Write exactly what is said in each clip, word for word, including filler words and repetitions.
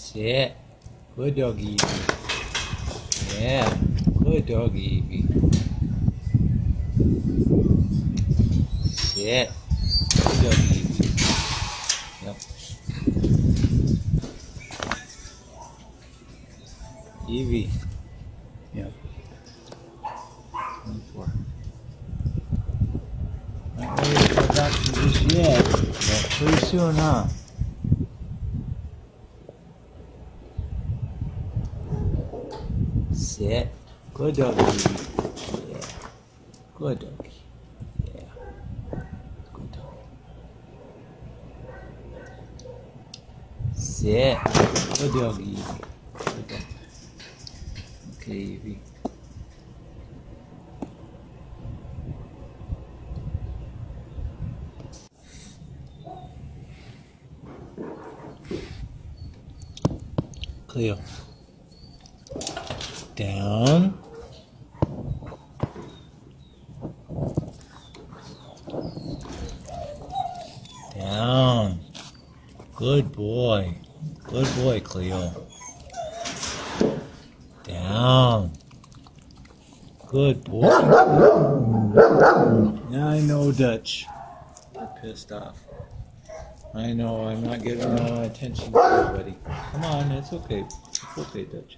Sit. Good doggy, Evee. Yeah. Good doggy, Evee. Sit. Good doggy, Evee. Yep. Evee. Yep. twenty-four. Not ready for adoption just yet, but pretty soon, huh? Sit. Good doggy, Evee. Yeah. Good doggy. Yeah. Good doggy. Sit. Good doggy, Evee. Good doggy. Okay, Evee. Cleo. Down. Down. Good boy. Good boy, Cleo. Down. Good boy. Yeah, I know, Dutch. You're pissed off. I know, I'm not giving no attention to everybody. Come on, it's okay. It's okay, Dutch.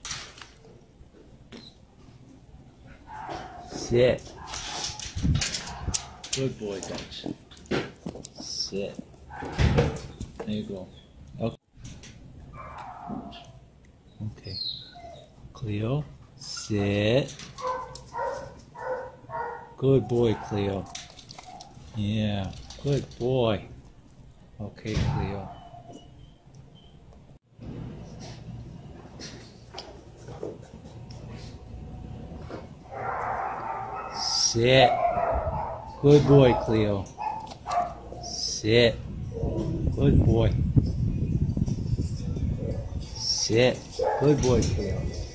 Sit. Good boy, Dutch. Sit. There you go. Okay. Okay. Cleo, sit. Good boy, Cleo. Yeah, good boy. Okay, Cleo. Sit. Good boy, Cleo. Sit. Good boy. Sit. Good boy, Cleo.